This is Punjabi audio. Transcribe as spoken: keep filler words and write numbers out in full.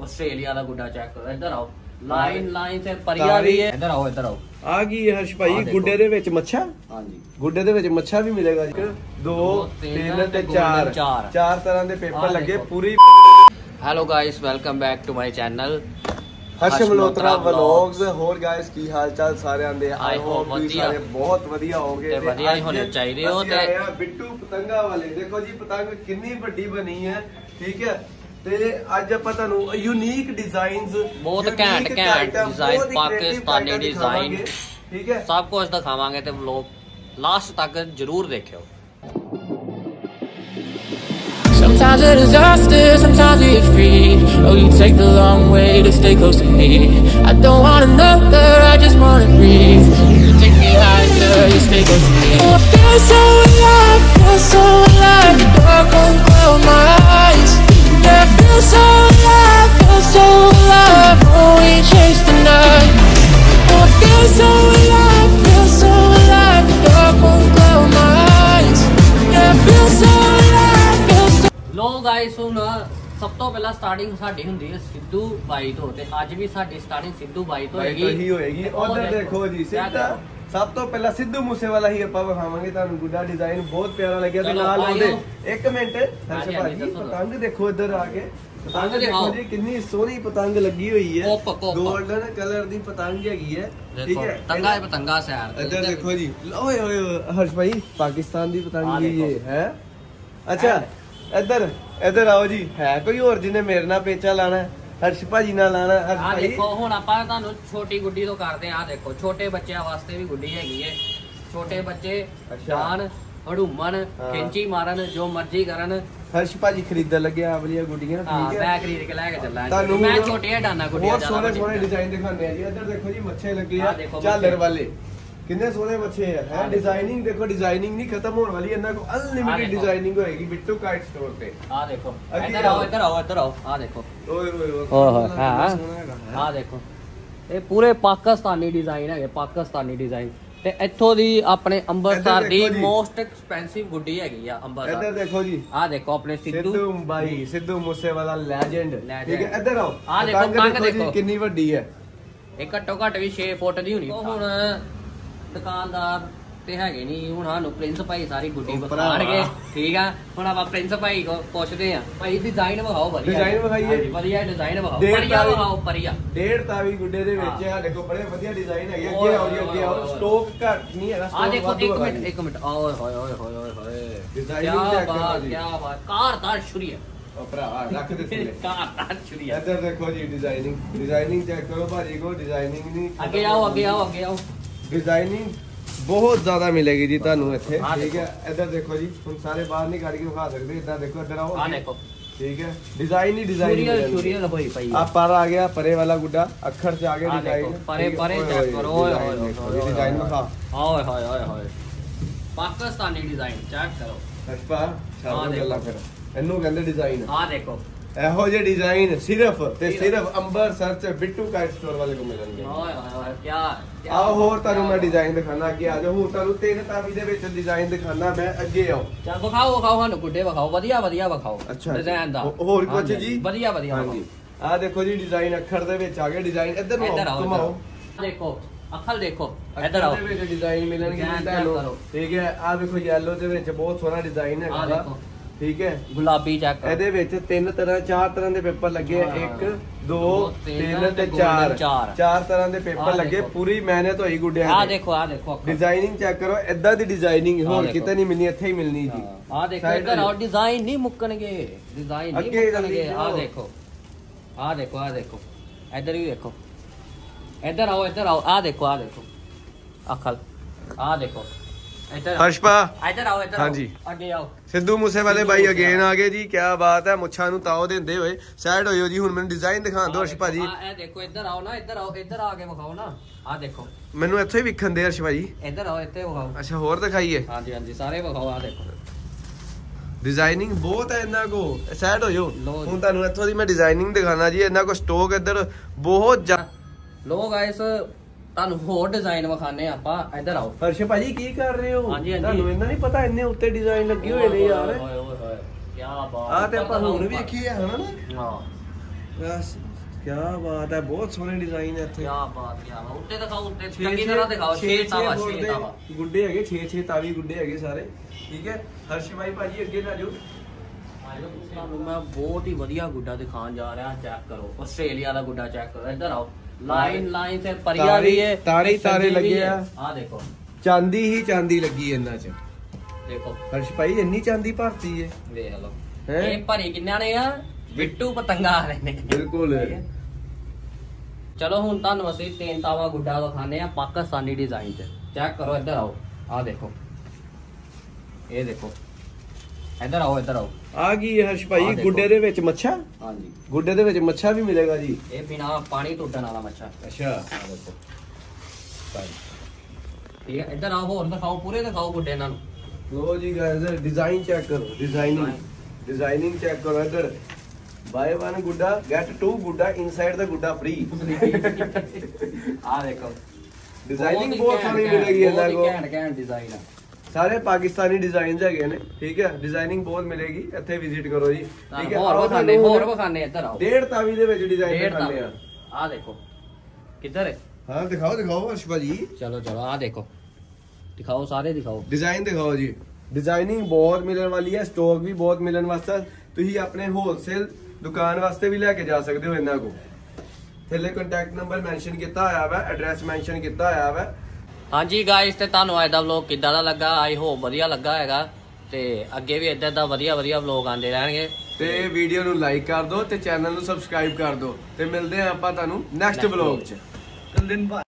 ਆਸਟ੍ਰੇਲੀਆ ਦਾ ਗੁੱਡਾ ਚੈੱਕ ਕਰੋ। ਇੱਧਰ ਆਓ, ਲਾਈਨ ਲਾਈਨ ਤੇ ਪਰੀਆ ਵੀ ਹੈ। ਇੱਧਰ ਆਓ ਇੱਧਰ ਆਓ। ਆ ਗਈ ਹਰਸ਼ ਭਾਈ ਗੁੱਡੇ ਦੇ ਵਿੱਚ ਮੱਛਾ। ਹਾਂਜੀ ਗੁੱਡੇ ਦੇ ਵਿੱਚ ਮੱਛਾ ਵੀ ਮਿਲੇਗਾ। ਇੱਕ ਦੋ ਤਿੰਨ ਤੇ ਚਾਰ ਚਾਰ ਤਰ੍ਹਾਂ ਦੇ ਪੇਪਰ ਲੱਗੇ ਪੂਰੀ। Hello guys, welcome back to my channel Harsh Malhotra vlogs. ਹੋਰ ਗਾਇਸ ਕੀ ਹਾਲ ਚਾਲ ਸਾਰਿਆਂ ਦੇ? ਆਈ ਹੋਪ ਤੁਸੀਂ ਸਾਰੇ ਬਹੁਤ ਵਧੀਆ ਹੋਵੋਗੇ ਤੇ ਵਧੀਆ ਹੀ ਹੋਣੇ ਚਾਹੀਦੇ ਹੋ। ਤੇ ਬਿੱਟੂ ਪਤੰਗਾ ਵਾਲੇ ਦੇਖੋ ਜੀ, ਪਤੰਗ ਕਿੰਨੀ ਵੱਡੀ ਬਣੀ ਹੈ, ਠੀਕ ਹੈ। ਤੇ ਅੱਜ ਆਪਾਂ ਤੁਹਾਨੂੰ ਯੂਨੀਕ ਡਿਜ਼ਾਈਨਸ, ਬਹੁਤ ਘੈਂਟ ਘੈਂਟ ਡਿਜ਼ਾਈਨ, ਪਾਕਿਸਤਾਨੀ ਡਿਜ਼ਾਈਨ, ਠੀਕ ਹੈ, ਸਭ ਕੁਝ ਦਿਖਾਵਾਂਗੇ ਤੇ ਵਲੌਗ ਲਾਸਟ ਤੱਕ ਜਰੂਰ ਦੇਖਿਓ। Sometimes a disaster, sometimes we free. Oh, you take the long way to stay close to me. I don't want another, I just wanna breathe. You take me higher, you stay close to me. Oh, I feel so alive, feel so alive. The dark won't cloud my eyes. Yeah, I feel so alive, feel so alive. Oh, we chase the night. Oh, I feel so alive, feel so alive. The dark won't cloud my eyes. Yeah, I feel so alive, feel so. ਲੋ ਗਾਇਸ, ਹੁਣ ਸਭ ਤੋਂ ਪਹਿਲਾਂ ਸਟਾਰਟਿੰਗ ਸਾਡੀ ਹੁੰਦੀ ਹੈ ਸਿੱਧੂ ਬਾਈ ਤੋਂ, ਤੇ ਅੱਜ ਵੀ ਸਾਡੀ ਸਟਾਰਟਿੰਗ ਸਿੱਧੂ ਬਾਈ ਤੋਂ ਹੀ ਹੋਏਗੀ। ਉਧਰ ਦੇਖੋ ਜੀ, ਸਿੱਧਾ ਸਭ ਤੋਂ ਪਹਿਲਾਂ ਸਿੱਧੂ ਮੂਸੇਵਾਲਾ ਹੀ ਆਪਾਂ ਵਿਖਾਵਾਂਗੇ ਤੁਹਾਨੂੰ। ਗੁੱਡਾ ਡਿਜ਼ਾਈਨ ਬਹੁਤ ਪਿਆਰਾ ਲੱਗਿਆ। ਤੇ ਨਾਲ ਆਉਂਦੇ ਇੱਕ ਮਿੰਟ ਹਰਸ਼ ਭਾਜੀ, ਪਤੰਗ ਦੇਖੋ ਇੱਧਰ ਆ ਕੇ। ਪਤੰਗ ਦੇਖੋ ਜੀ, ਕਿੰਨੀ ਸੋਹਣੀ ਪਤੰਗ ਲੱਗੀ ਹੋਈ ਹੈ। ਗੋਲਡਨ ਕਲਰ ਦੀ ਪਤੰਗ ਹੈਗੀ ਹੈ, ਠੀਕ ਹੈ। ਪਤੰਗਾ ਹੈ, ਪਤੰਗਾ ਸੈਰ। ਇੱਧਰ ਦੇਖੋ ਜੀ, ਓਏ ਓਏ ਹਰਸ਼ ਭਾਈ, ਪਾਕਿਸਤਾਨ ਦੀ ਪਤੰਗ ਹੀ ਇਹ ਹੈ। ਅੱਛਾ ਇੱਧਰ ਇੱਧਰ ਆਓ ਜੀ। ਹੈ ਕੋਈ ਹੋਰ ਜਿਹਨੇ ਮੇਰੇ ਨਾਲ ਪੇਚਾ ਲਾਣਾ? ਹਰਸ਼ ਭਾਜੀ ਨਾਲ ਲਾਣਾ? ਹਰਸ਼ ਭਾਈ ਦੇਖੋ, ਹੁਣ ਆਪਾਂ ਤੁਹਾਨੂੰ ਛੋਟੀ ਗੁੱਡੀ ਤੋਂ ਕਰਦੇ ਆ। ਦੇਖੋ ਛੋਟੇ ਬੱਚਿਆਂ ਵਾਸਤੇ ਵੀ ਗੁੱਡੀ ਹੈਗੀ ਹੈ। ਛੋਟੇ ਬੱਚੇ ਜਾਨ ਹੜੂਮਣ, ਖਿੰਚੀ ਮਾਰਨ, ਜੋ ਮਰਜ਼ੀ ਕਰਨ। ਹਰਸ਼ ਭਾਜੀ ਖਰੀਦਣ ਲੱਗਿਆ ਆ ਵਾਲੀਆਂ ਗੁੱਡੀਆਂ, ਠੀਕ ਹੈ। ਮੈਂ ਖਰੀਦ ਕੇ ਲੈ ਕੇ ਚੱਲਾਂ। ਮੈਂ ਛੋਟੀਆਂ ਡਾਨਾ ਗੁੱਡੀਆਂ ਬਹੁਤ ਸੋਹਣੇ ਸੋਹਣੇ ਡਿਜ਼ਾਈਨ ਦਿਖਾਉਂਦੇ ਆ ਜੀ। ਇੱਧਰ ਦੇਖੋ ਜੀ, ਮੱਛੇ ਲੱਗੇ ਆ ਝਾਲਰ ਵਾਲੇ, ਕਿੰਨੇ ਸੋਹਣੇ ਮੱਛੇ ਆ। ਹੈ ਡਿਜ਼ਾਈਨਿੰਗ ਦੇਖੋ, ਡਿਜ਼ਾਈਨਿੰਗ ਨਹੀਂ ਖਤਮ ਹੋਣ ਵਾਲੀ। ਇਹਨਾਂ ਕੋਲ ਅਨਲਿਮਿਟਿਡ ਡਿਜ਼ਾਈਨਿੰਗ ਹੋਏਗੀ ਬਿੱਟੂ ਕਾਈਟ ਸਟੋਰ ਤੇ। ਆ ਦੇਖੋ, ਇੱਧਰ ਆਓ ਇੱਧਰ ਆਓ ਇੱਧਰ ਆਓ। ਆ ਦੇਖੋ, ਓਏ ਓਏ ਓਏ, ਹਾਂ ਆ ਦੇਖੋ, ਇਹ ਪੂਰੇ ਪਾਕਿਸਤਾਨੀ ਡਿਜ਼ਾਈਨ ਹੈਗੇ, ਪਾਕਿਸਤਾਨੀ ਡਿਜ਼ਾਈਨ। ਤੇ ਇੱਥੋਂ ਦੀ ਆਪਣੇ ਅੰਮ੍ਰਿਤਸਰ ਦੀ ਮੋਸਟ ਐਕਸਪੈਂਸਿਵ ਗੁੱਡੀ ਹੈਗੀ ਆ ਅੰਮ੍ਰਿਤਸਰ। ਇੱਧਰ ਦੇਖੋ ਜੀ, ਆ ਦੇਖੋ ਆਪਣੇ ਸਿੱਧੂ ਬਾਈ, ਸਿੱਧੂ ਮੂਸੇਵਾਲਾ ਲੈਜੈਂਡ, ਠੀਕ ਹੈ। ਇੱਧਰ ਆਓ, ਆ ਦੇਖੋ ਪਤੰਗ ਦੇਖੋ ਕਿੰਨੀ ਵੱਡੀ ਹੈ। ਇਹ ਘੱਟੋ ਘੱਟ ਵੀ ਛੇ ਫੁੱਟ ਦੀ ਹੋਣੀ। ਹੁਣ ਦੁਕਾਨਦਾਰ ਤੇ ਹੈਗੇ ਨਹੀਂ, ਹੁਣ ਸਾਨੂੰ ਪ੍ਰਿੰਸ ਭਾਈ ਸਾਰੀ ਗੁੱਡੀ ਵਿਖਾਣਗੇ, ਠੀਕ ਆ। ਹੁਣ ਆਪਾਂ ਪ੍ਰਿੰਸ ਭਾਈ ਕੋ ਪੁੱਛਦੇ ਆ, ਭਾਈ ਡਿਜ਼ਾਈਨ ਵਿਖਾਓ ਵਧੀਆ। ਡਿਜ਼ਾਈਨ ਵਿਖਾਈਏ, ਵਧੀਆ ਡਿਜ਼ਾਈਨ ਵਿਖਾਓ। ਪਰੀਆ ਵਿਖਾਓ, ਪਰੀਆ ਡੇਢ ਤਾਵੀ ਗੁੱਡੇ ਦੇ ਵਿੱਚ ਸਾਡੇ ਕੋਲ ਬੜੇ ਵਧੀਆ ਡਿਜ਼ਾਈਨ ਹੈਗੇ। ਅੱਗੇ ਆਓ ਜੀ, ਅੱਗੇ ਆਓ। ਸਟਾਕ ਘੱਟ ਨਹੀਂ ਹੈਗਾ। ਆ ਦੇਖੋ, ਇੱਕ ਮਿੰਟ ਇੱਕ ਮਿੰਟ, ਓਏ ਹੋਏ ਹੋਏ ਹੋਏ ਹੋਏ ਹੋਏ, ਡਿਜ਼ਾਈਨਿੰਗ ਚੈੱਕ ਕਰੋ ਜੀ। ਕੀ ਬਾਤ, ਕਾਰਦਾਰ ਸ਼ੁਰੀਆ ਭਰਾ, ਰੱਖ ਦੇ ਥੱਲੇ ਕਾਰਦਾਰ ਸ਼ੁਰੀਆ। ਇੱਧਰ ਦੇਖੋ ਜੀ, ਡਿਜ਼ਾਈਨਿੰਗ ਡਿਜ਼ਾਈਨਿੰਗ ਚੈੱਕ ਕਰੋ ਭਾਜੀ ਕੋ। ਡਿਜ਼ਾਈਨਿੰਗ ਨਹੀਂ, ਅੱਗੇ ਆਓ ਅੱਗੇ ਆਓ ਅੱਗੇ ਆਓ। ਡਿਜ਼ਾਈਨਿੰਗ ਬਹੁਤ ਜ਼ਿਆਦਾ ਮਿਲੇਗੀ ਜੀ ਤੁਹਾਨੂੰ ਇੱਥੇ, ਠੀਕ ਹੈ। ਇੱਧਰ ਦੇਖੋ ਜੀ, ਹੁਣ ਸਾਰੇ ਬਾਹਰ ਨਹੀਂ ਕੱਢ ਕੇ ਵਿਖਾ ਸਕਦੇ। ਇੱਧਰ ਦੇਖੋ, ਇੱਧਰ ਆਓ, ਆ ਦੇਖੋ, ਠੀਕ ਹੈ। ਡਿਜ਼ਾਈਨ ਹੀ ਡਿਜ਼ਾਈਨ ਸ਼ੁਰੀਆ ਹੋਈ ਪਈ ਆ। ਪਰ ਆ ਗਿਆ ਪਰੇ ਵਾਲਾ ਗੁੱਡਾ, ਅੱਖਰ ਚ ਆ ਗਿਆ ਡਿਜ਼ਾਈਨ। ਪਰੇ ਪਰੇ ਚੈੱਕ ਕਰੋ। ਓਏ ਹੋਏ ਹੋਏ, ਡਿਜ਼ਾਈਨ ਵਿਖਾ। ਓਏ ਹੋਏ ਹੋਏ ਹੋਏ, ਪਾਕਿਸਤਾਨੀ ਡਿਜ਼ਾਈਨ ਚੈੱਕ ਕਰੋ। ਅਸ਼ਪਾ ਛਾੜ ਗੱਲਾਂ ਫਿਰ, ਇਹਨੂੰ ਕਹਿੰਦੇ ਡਿਜ਼ਾਈਨ। ਆ ਦੇਖੋ, ਇਹੋ ਜਿਹੇ ਡਿਜ਼ਾਈਨ ਸਿਰਫ ਤੇ ਸਿਰਫ ਅੰਮ੍ਰਿਤਸਰ ਚ ਬਿੱਟੂ ਕਾਈਟ ਸਟੋਰ ਵਾਲੇ ਕੋ ਮਿਲਣਗੇ। ਓਏ ਹੋਏ ਹੋਏ, ਕੀ ਆਓ ਹੋਰ ਤੁਹਾਨੂੰ ਮੈਂ ਡਿਜ਼ਾਈਨ ਦਿਖਾਣਾ। ਅੱਗੇ ਆ ਜਾਓ, ਹੁਣ ਤੁਹਾਨੂੰ ਤਿੰਨ ਤਾਵੀ ਦੇ ਵਿੱਚ ਡਿਜ਼ਾਈਨ ਦਿਖਾਣਾ ਮੈਂ। ਅੱਗੇ ਆਓ, ਚੱਲ ਵਿਖਾਓ ਵਿਖਾਓ ਸਾਨੂੰ ਗੁੱਡੇ ਵਿਖਾਓ, ਵਧੀਆ ਵਧੀਆ ਵਿਖਾਓ। ਅੱਛਾ, ਡਿਜ਼ਾਈਨ ਦਾ ਹੋਰ ਕੁਝ ਜੀ? ਵਧੀਆ ਵਧੀਆ। ਹਾਂਜੀ, ਆ ਦੇਖੋ ਜੀ, ਡਿਜ਼ਾਈਨ ਅੱਖਰ ਦੇ ਵਿੱਚ ਆ ਗਏ ਡਿਜ਼ਾਈਨ। ਇੱਧਰ ਨੂੰ ਘੁਮਾਓ, ਦੇਖੋ ਅੱਖਰ ਦੇਖੋ, ਇੱਧਰ ਆਓ। ਇਹਦੇ ਵਿੱਚ ਡਿਜ਼ਾਈਨ ਮਿਲਣਗੇ ਤੁਹਾਨੂੰ, ਠੀਕ ਹੈ। ਆ ਦੇਖੋ, ਯੈਲੋ ਦੇ ਵਿੱਚ ਬਹੁਤ ਸੋਹਣਾ ਡਿਜ਼ਾਈਨ ਹੈਗਾ, ਠੀਕ ਹੈ। ਗੁਲਾਬੀ ਚੈੱਕ, ਇਹਦੇ ਵਿੱਚ ਤਿੰਨ ਤਰ੍ਹਾਂ ਚਾਰ ਤਰ੍ਹਾਂ ਦੇ ਪੇਪਰ ਲੱਗੇ ਆ। ਇੱਕ ਦੋ ਤਿੰਨ ਤੇ ਚਾਰ ਚਾਰ ਤਰ੍ਹਾਂ ਦੇ ਪੇਪਰ ਲੱਗੇ। ਪੂਰੀ ਮਿਹਨਤ ਹੋਈ ਗੁੱਡਿਆਂ ਦੀ। ਆ ਦੇਖੋ ਆ ਦੇਖੋ, ਡਿਜ਼ਾਈਨਿੰਗ ਚੈੱਕ ਕਰੋ। ਏਦਾਂ ਦੀ ਡਿਜ਼ਾਈਨਿੰਗ ਹੋਰ ਕਿਤੇ ਨਹੀਂ ਮਿਲਣੀ, ਇੱਥੇ ਹੀ ਮਿਲਣੀ ਜੀ। ਆ ਦੇਖੋ, ਇੱਧਰ ਆਓ। ਡਿਜ਼ਾਈਨ ਨਹੀਂ ਮੁੱਕਣਗੇ, ਡਿਜ਼ਾਈਨ ਨਹੀਂ ਮੁੱਕਣਗੇ। ਆ ਦੇਖੋ ਆ ਦੇਖੋ ਆ ਦੇਖੋ, ਇੱਧਰ ਵੀ ਦੇਖੋ, ਇੱਧਰ ਆਓ ਇੱਧਰ ਆਓ। ਆ ਦੇਖੋ ਆ ਦੇਖੋ ਅਖਲ, ਆ ਦੇਖੋ ਇੱਧਰ। ਹਰਸ਼ਪਾ ਇੱਧਰ ਆਓ ਇੱਧਰ। ਹਾਂਜੀ, ਅੱਗੇ ਆਓ। ਸਿੱਧੂ ਮੂਸੇਵਾਲੇ ਬਾਈ ਅਗੇਨ ਆ ਗਏ ਜੀ। ਕੀ ਬਾਤ ਹੈ। ਮੁੱਛਾਂ ਨੂੰ ਤਾਓ ਦਿੰਦੇ ਹੋਏ ਸਾਈਡ ਹੋਇਓ ਜੀ। ਹੁਣ ਮੈਨੂੰ ਡਿਜ਼ਾਈਨ ਦਿਖਾਣ ਦਿਓ ਹਰਸ਼ ਭਾਜੀ। ਇਹ ਦੇਖੋ, ਇੱਧਰ ਆਓ ਨਾ, ਇੱਧਰ ਆਓ, ਇੱਧਰ ਆ ਕੇ ਵਿਖਾਓ ਨਾ। ਆ ਦੇਖੋ, ਮੈਨੂੰ ਇੱਥੇ ਹੀ ਵਿਖਣ ਦੇ ਹਰਸ਼ ਭਾਜੀ। ਇੱਧਰ ਆਓ, ਇੱਥੇ ਵਿਖਾਓ। ਅੱਛਾ, ਹੋਰ ਦਿਖਾਈਏ? ਹਾਂਜੀ ਹਾਂਜੀ, ਸਾਰੇ ਵਿਖਾਓ। ਆ ਦੇਖੋ, ਡਿਜ਼ਾਈਨਿੰਗ ਬਹੁਤ ਹੈ ਇਹਨਾਂ ਕੋ। ਸਾਈਡ ਹੋਇਓ, ਹੁਣ ਤੁਹਾਨੂੰ ਇੱਥੋਂ ਦੀ ਮੈਂ ਡਿਜ਼ਾਈਨਿੰਗ ਦਿਖਾਣਾ ਜੀ। ਇਹਨਾਂ ਕੋ ਸਟਾਕ ਇੱਧਰ ਬਹੁਤ ਜ਼ਿਆਦਾ। ਲੋ ਗਾਇਸ, ਤੁਹਾਨੂੰ ਹੋਰ ਡਿਜ਼ਾਈਨ ਵਿਖਾਣੇ ਆਪਾਂ। ਇੱਧਰ ਆਓ। ਹਰਸ਼ ਭਾਜੀ ਕੀ ਕਰ ਰਹੇ ਹੋ? ਹਾਂਜੀ ਹਾਂਜੀ, ਤੁਹਾਨੂੰ ਇਹਨਾਂ ਨਹੀਂ ਪਤਾ ਇੰਨੇ ਉੱਤੇ ਡਿਜ਼ਾਈਨ ਲੱਗੇ ਹੋਏ ਨੇ ਯਾਰ। ਓਏ ਓਏ ਹੋਏ, ਕੀ ਬਾਤ। ਆ ਤੇ ਆਪਾਂ ਹੁਣ ਵੇਖੀ ਹੈ ਹਨਾ ਨਾ। ਹਾਂ, ਬਸ ਕੀ ਬਾਤ ਹੈ, ਬਹੁਤ ਸੋਹਣੇ ਡਿਜ਼ਾਈਨ ਹੈ ਇੱਥੇ। ਕੀ ਬਾਤ ਕੀ ਬਾਤ, ਉੱਤੇ ਦਿਖਾਓ, ਉੱਤੇ ਚੰਗੀ ਤਰ੍ਹਾਂ ਦਿਖਾਓ। ਛੇ ਤਾਵਾ ਛੇ ਤਾਵਾ ਗੁੱਡੇ ਹੈਗੇ, ਛੇ ਛੇ ਤਾਵੀ ਗੁੱਡੇ ਹੈਗੇ ਸਾਰੇ। ਠੀਕ ਹੈ ਹਰਸ਼ ਭਾਈ ਭਾਜੀ ਅੱਗੇ ਲੈ ਜਾਓ। ਤੁਹਾਨੂੰ ਮੈਂ ਬਹੁਤ ਹੀ ਵਧੀਆ ਗੁੱਡਾ ਦਿਖਾਉਣ ਜਾ ਰਿਹਾ। ਚੈੱਕ ਕਰੋ ਆਸਟ੍ਰੇਲੀਆ ਦਾ ਗੁੱਡਾ, ਚੈੱਕ ਕਰੋ। ਇੱਧਰ ਆਓ, ਲਾਈਨ ਲਾਈਨ ਤੇ ਪਰੀਆ ਵੀ ਹੈ, ਤਾਰੇ ਤਾਰੇ ਲੱਗੇ ਆ। ਆ ਦੇਖੋ ਚਾਂਦੀ ਹੀ ਚਾਂਦੀ ਲੱਗੀ ਇਹਨਾਂ ਚ। ਦੇਖੋ ਹਰਸ਼ ਭਾਈ ਇੰਨੀ ਚਾਂਦੀ ਭਰਤੀ ਹੈ, ਵੇਖ ਲਓ। ਹੈਂ? ਇਹ ਭਰੀ ਕਿੰਨਿਆਂ ਨੇ ਆ, ਬਿੱਟੂ ਪਤੰਗਾ ਆ ਰਹੇ ਨੇ। ਬਿਲਕੁਲ। ਚਲੋ ਹੁਣ ਤੁਹਾਨੂੰ ਅਸੀਂ ਤਿੰਨ ਤਾਵਾ ਗੁੱਡਾ ਵਿਖਾਣੇ ਆ ਪਾਕਿਸਤਾਨੀ ਡਿਜ਼ਾਈਨ ਚ। ਚੈੱਕ ਕਰੋ, ਇੱਧਰ ਆਓ, ਆ ਦੇਖੋ, ਇਹ ਦੇਖੋ, ਇੱਧਰ ਆਓ, ਇੱਧਰ ਆਓ। ਆ ਗਈ ਹਰਸ਼ ਭਾਈ ਗੁੱਡੇ ਦੇ ਵਿੱਚ ਮੱਛਾ। ਹਾਂਜੀ, ਗੁੱਡੇ ਦੇ ਵਿੱਚ ਮੱਛਾ ਵੀ ਮਿਲੇਗਾ ਜੀ। ਇਹ ਬਿਨਾ ਪਾਣੀ ਟੁੱਟਣ ਵਾਲਾ ਮੱਛਾ। ਅੱਛਾ ਆ ਦੇਖੋ, ਠੀਕ ਹੈ। ਇੱਧਰ ਆਓ, ਹੋਰ ਦਿਖਾਓ, ਪੂਰੇ ਦਿਖਾਓ ਗੁੱਡੇ ਇਹਨਾਂ ਨੂੰ। ਲੋ ਜੀ ਗਾਇਜ਼ ਡਿਜ਼ਾਈਨ ਚੈੱਕ ਕਰੋ, ਡਿਜ਼ਾਈਨਿੰਗ ਡਿਜ਼ਾਈਨਿੰਗ ਚੈੱਕ ਕਰੋ। ਇੱਧਰ ਬਾਏ ਵਨ ਗੁੱਡਾ ਗੈਟ ਟੂ ਗੁੱਡਾ ਇਨਸਾਈਡ ਦਾ ਗੁੱਡਾ ਫ੍ਰੀ। ਆ ਦੇਖੋ, ਡਿਜ਼ਾਈਨਿੰਗ ਬਹੁਤ ਸੋਹਣੀ ਮਿਲੇਗੀ ਇਹਨਾਂ ਬਹੁਤ ਕੋ। ਹੀ ਘੈਂਟ ਘੈਂਟ ਡਿਜ਼ਾਈਨ ਆ, ਸਾਰੇ ਪਾਕਿਸਤਾਨੀ ਡਿਜ਼ਾਈਨਸ ਹੈਗੇ ਨੇ। ਠੀਕ ਹੈ ਡਿਜ਼ਾਈਨਿੰਗ ਬਹੁਤ ਮਿਲੇਗੀ, ਇੱਥੇ ਵਿਜ਼ਿਟ ਕਰੋ ਜੀ। ਠੀਕ ਹੈ ਹੋਰ ਵਿਖਾਣੇ, ਹੋਰ ਵਿਖਾਣੇ। ਇੱਧਰ ਆਓ, ਡੇਢ ਤਾਵੀ ਦੇ ਵਿੱਚ ਡਿਜ਼ਾਈਨ ਡੇਢ ਦਿਖਾਉਂਦੇ ਆ। ਆ ਦੇਖੋ, ਕਿੱਧਰ ਹੈ? ਹਾਂ ਦਿਖਾਓ ਦਿਖਾਓ ਹਰਸ਼ ਭਾਜੀ, ਚਲੋ ਚਲੋ, ਆ ਦੇਖੋ, ਦਿਖਾਓ, ਸਾਰੇ ਦਿਖਾਓ। ਡਿਜ਼ਾਈਨ ਦਿਖਾਓ ਜੀ। ਡਿਜ਼ਾਈਨਿੰਗ ਬਹੁਤ ਮਿਲਣ ਵਾਲੀ ਹੈ, ਸਟਾਕ ਵੀ ਬਹੁਤ ਮਿਲਣ ਵਾਸਤੇ। ਤੁਸੀਂ ਆਪਣੇ ਹੋਲਸੇਲ ਦੁਕਾਨ ਵਾਸਤੇ ਵੀ ਲੈ ਕੇ ਜਾ ਸਕਦੇ ਹੋ ਇਹਨਾਂ ਕੋ। ਥੱਲੇ ਕੰਟੈਕਟ ਨੰਬਰ ਮੈਂਸ਼ਨ ਕੀਤਾ ਹੋਇਆ ਵਾ, ਐਡਰੈਸ ਮੈਂਸ਼ਨ ਕੀਤਾ ਹੋਇਆ ਵਾ। ਹਾਂਜੀ ਗਾਇਸ, ਤੇ ਤੁਹਾਨੂੰ ਅੱਜ ਦਾ ਵਲੌਗ ਕਿੱਦਾਂ ਦਾ ਲੱਗਾ? ਆਈ ਹੋਪ ਵਧੀਆ ਲੱਗਾ ਹੈਗਾ, ਤੇ ਅੱਗੇ ਵੀ ਇਦਾਂ ਦਾ ਵਧੀਆ ਵਧੀਆ ਵਲੌਗ ਆਉਂਦੇ ਰਹਿਣਗੇ। ਤੇ ਵੀਡੀਓ ਨੂੰ ਲਾਈਕ ਕਰ ਦਿਓ ਤੇ ਚੈਨਲ ਨੂੰ ਸਬਸਕ੍ਰਾਈਬ ਕਰ ਦਿਓ, ਤੇ ਮਿਲਦੇ ਆ ਆਪਾਂ ਤੁਹਾਨੂੰ ਨੈਕਸਟ ਵਲੌਗ 'ਚ।